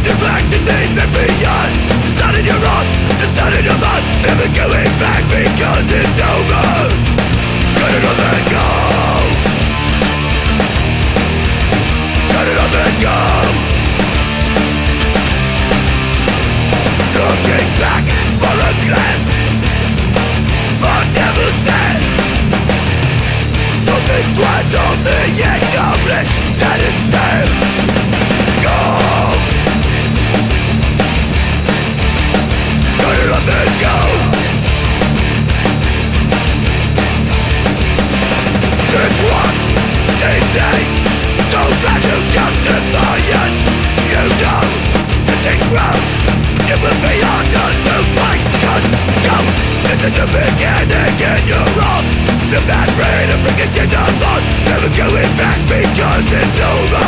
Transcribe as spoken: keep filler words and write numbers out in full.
Complexity and beyond. The sun in your wrath, the sun in your thought. Never going back because it's over. Cut it off and go. Cut it off and go. Looking back for a glance, I never stand. Nothing was on the incomplete that it's there. Go. Cut it off and go. It's what they say. Don't try to justify it. You know it's gross. It will be harder to fight. Cause go. This is the beginning and you're wrong. The bad brain of freaking kids are lost. Never going back because it's over.